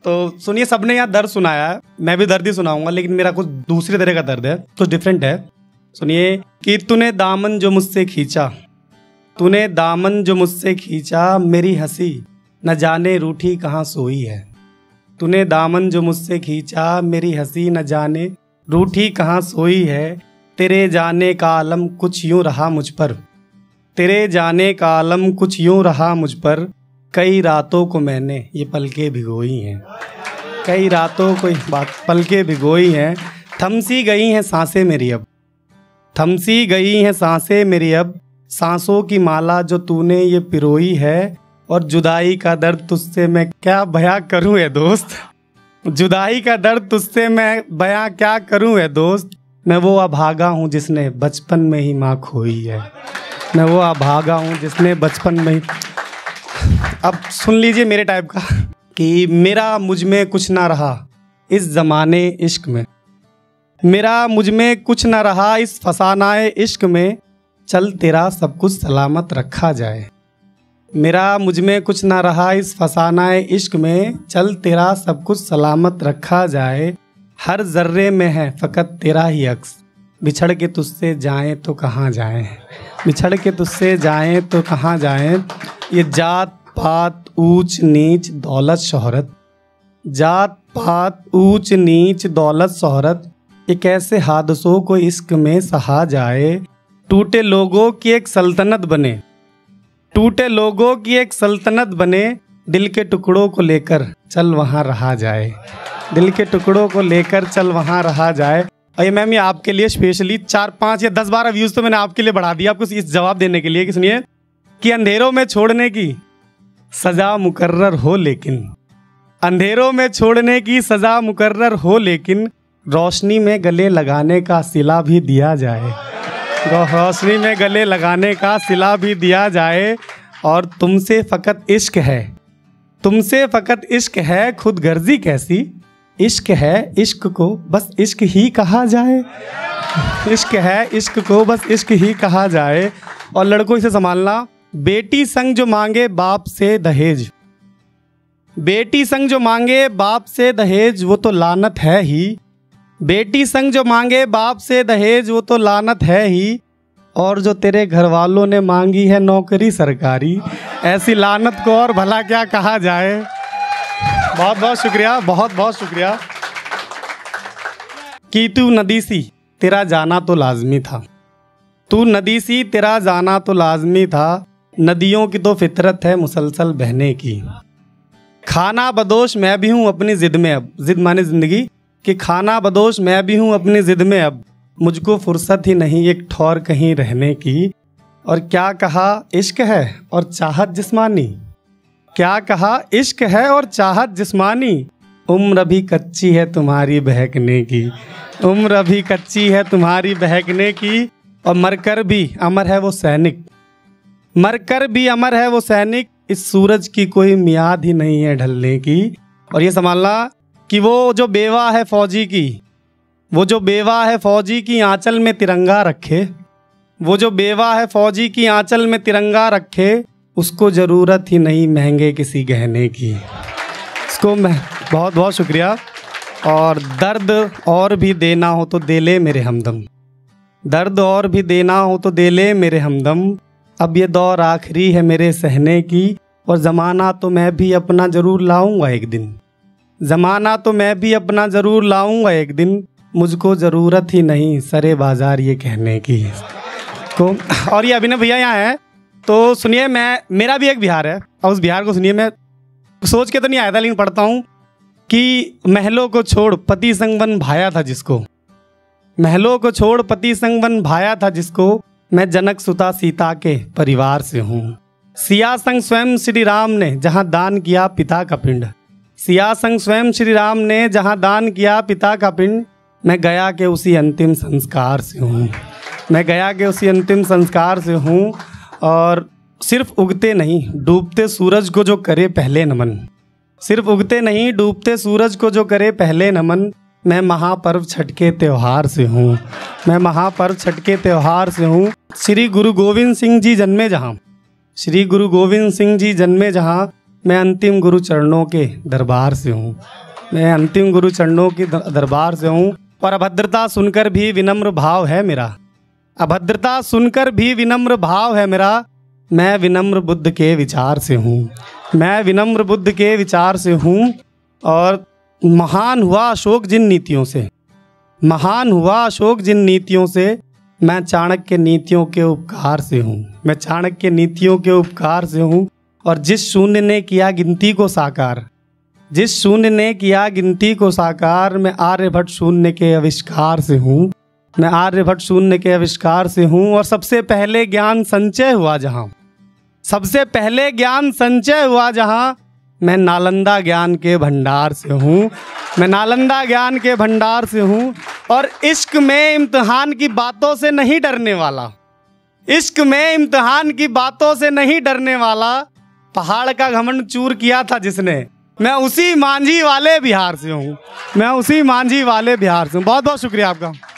तो सुनिए, सबने यहाँ दर्द सुनाया है, मैं भी दर्द ही सुनाऊंगा, लेकिन मेरा कुछ दूसरे तरह का दर्द है, कुछ डिफरेंट है। सुनिए कि तूने दामन जो मुझसे खींचा, तूने दामन जो मुझसे खींचा, मेरी हंसी न जाने रूठी कहाँ सोई है। तूने दामन जो मुझसे खींचा, मेरी हंसी न जाने रूठी कहाँ सोई है। तेरे जाने का आलम कुछ यूँ रहा मुझ पर, तेरे जाने का आलम कुछ यूँ रहा मुझ पर। कई रातों को मैंने ये पलकें भिगोई हैं, कई रातों को बात पलकें भिगोई हैं। थमसी गई हैं सांसें मेरी अब, थमसी गई हैं सांसें मेरी अब। सांसों की माला जो तूने ये पिरोई है, और जुदाई का दर्द तुझसे मैं क्या बयां करूं है दोस्त, जुदाई का दर्द तुझसे मैं बयां क्या करूं है दोस्त। मैं वो अभागा हूँ जिसने बचपन में ही माँ खोई है, मैं वो अभागा हूँ जिसने बचपन में ही। अब सुन लीजिए मेरे टाइप का कि मेरा मुझ में कुछ ना रहा इस ज़माने इश्क में, मेरा मुझ में कुछ ना रहा इस फसानाए इश्क में। चल तेरा सब कुछ सलामत रखा जाए, मेरा मुझ में कुछ ना रहा इस फसानाए इश्क में। चल तेरा सब कुछ सलामत रखा जाए। हर जर्रे में है फ़कत तेरा ही अक्स, बिछड़ के तुझसे जाएं तो कहाँ जाएं, बिछड़ के तुझसे जाएं तो कहाँ जाएं। ये जात पात ऊंच नीच दौलत शोहरत, जात पात ऊंच नीच दौलत शोहरत, एक ऐसे हादसों को इश्क में सहा जाए। टूटे लोगों की एक सल्तनत बने, टूटे लोगों की एक सल्तनत बने। दिल के टुकड़ों को लेकर चल वहाँ रहा जाए, दिल के टुकड़ों को लेकर चल वहाँ रहा जाए। और ये मैम, ये आपके लिए स्पेशली 4, 5 या 10, 12 व्यूज़ तो मैंने आपके लिए बढ़ा दिया आपको इस जवाब देने के लिए कि सुनिए कि अंधेरों में छोड़ने की सज़ा मुकर्रर हो लेकिन, अंधेरों में छोड़ने की सज़ा मुकर्रर हो लेकिन, रोशनी में गले लगाने का सिला भी दिया जाए, रोशनी में गले लगाने का सिला भी दिया जाए। और तुमसे फ़कत इश्क है, तुमसे फ़कत इश्क है, खुद गर्जी कैसी इश्क है। इश्क को बस इश्क ही कहा जाए, इश्क है इश्क को बस इश्क ही कहा जाए। और लड़कों इसे संभालना, बेटी संग जो मांगे बाप से दहेज, बेटी संग जो मांगे बाप से दहेज, वो तो लानत है ही। बेटी संग जो मांगे बाप से दहेज, वो तो लानत है ही। और जो तेरे घर वालों ने मांगी है नौकरी सरकारी, ऐसी लानत को और भला क्या कहा जाए। बहुत बहुत शुक्रिया, बहुत बहुत शुक्रिया। कि तू नदी सी तेरा जाना तो लाजमी था, तू नदी सी तेरा जाना तो लाजमी था। नदियों की तो फितरत है मुसलसल बहने की। खाना बदोश मैं भी हूँ अपनी ज़िद में अब, ज़िद माने ज़िंदगी, कि खाना बदोश मैं भी हूँ अपनी ज़िद में अब। मुझको फुर्सत ही नहीं एक ठौर कहीं रहने की। और क्या कहा इश्क है और चाहत जिस्मानी, क्या कहा इश्क है और चाहत जिस्मानी। उम्र अभी कच्ची है तुम्हारी बहकने की, उम्र अभी कच्ची है तुम्हारी बहकने की। और मरकर भी अमर है वो सैनिक, मरकर भी अमर है वो सैनिक। इस सूरज की कोई मियाद ही नहीं है ढलने की। और ये संभालना कि वो जो बेवा है फौजी की, वो जो बेवा है फौजी की आंचल में तिरंगा रखे, वो जो बेवा है फौजी की आंचल में तिरंगा रखे। उसको ज़रूरत ही नहीं महंगे किसी गहने की। इसको मैं बहुत बहुत शुक्रिया। और दर्द और भी देना हो तो दे ले मेरे हमदम, दर्द और भी देना हो तो दे ले मेरे हमदम। अब ये दौर आखिरी है मेरे सहने की। और ज़माना तो मैं भी अपना ज़रूर लाऊंगा एक दिन, ज़माना तो मैं भी अपना ज़रूर लाऊंगा एक दिन। मुझको ज़रूरत ही नहीं सरे बाज़ार ये कहने की को। और ये अभिनव भैया यहाँ है, तो सुनिए, मेरा भी एक बिहार है और उस बिहार को सुनिए। मैं सोच के तो नहीं आया था, लेकिन पढ़ता हूँ कि महलों को छोड़ पति संग वन भाया था जिसको, महलों को छोड़ पति संग वन भाया था जिसको। मैं जनक सुता सीता के परिवार से हूँ। सिया संग स्वयं श्री राम ने जहाँ दान किया पिता का पिंड, सिया संग स्वयं श्री राम ने जहाँ दान किया पिता का पिंड। मैं गया के उसी अंतिम संस्कार से हूँ, मैं गया के उसी अंतिम संस्कार से हूँ। और सिर्फ उगते नहीं डूबते सूरज को जो करे पहले नमन, सिर्फ उगते नहीं डूबते सूरज को जो करे पहले नमन। मैं महापर्व छठ के त्यौहार से हूँ, मैं महापर्व छठ के त्यौहार से हूँ। श्री गुरु गोविंद सिंह जी जन्मे जहाँ, श्री गुरु गोविंद सिंह जी जन्मे जहाँ, मैं अंतिम गुरु चरणों के दरबार से हूँ, मैं अंतिम गुरु चरणों के दरबार से हूँ। और अभद्रता सुनकर भी विनम्र भाव है मेरा, अभद्रता सुनकर भी विनम्र भाव है मेरा। मैं विनम्र बुद्ध के विचार से हूँ, मैं विनम्र बुद्ध के विचार से हूँ। और महान हुआ अशोक जिन नीतियों से, महान हुआ अशोक जिन नीतियों से, मैं चाणक्य नीतियों के उपकार से हूँ, मैं चाणक्य नीतियों के उपकार से हूँ। और जिस शून्य ने किया गिनती को साकार, जिस शून्य ने किया गिनती को साकार, मैं आर्यभट्ट शून्य के आविष्कार से हूँ, मैं आर्यभट्ट शून्य के आविष्कार से हूँ। और सबसे पहले ज्ञान संचय हुआ जहाँ, सबसे पहले ज्ञान संचय हुआ जहाँ, मैं नालंदा ज्ञान के भंडार से हूँ, मैं नालंदा ज्ञान के भंडार से हूँ। और इश्क में इम्तिहान की बातों से नहीं डरने वाला, इश्क में इम्तिहान की बातों से नहीं डरने वाला। पहाड़ का घमंड चूर किया था जिसने, मैं उसी मांझी वाले बिहार से हूँ, मैं उसी मांझी वाले बिहार से हूँ। बहुत बहुत शुक्रिया आपका।